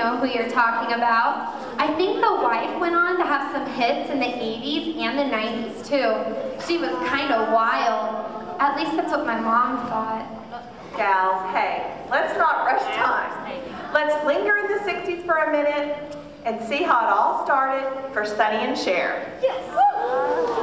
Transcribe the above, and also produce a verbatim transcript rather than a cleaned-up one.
know who you're talking about. I think the wife went on to have some hits in the eighties and the nineties too. She was kind of wild. At least that's what my mom thought. Gals, hey, let's not rush time. Let's linger in the sixties for a minute and see how it all started for Sonny and Cher. Yes.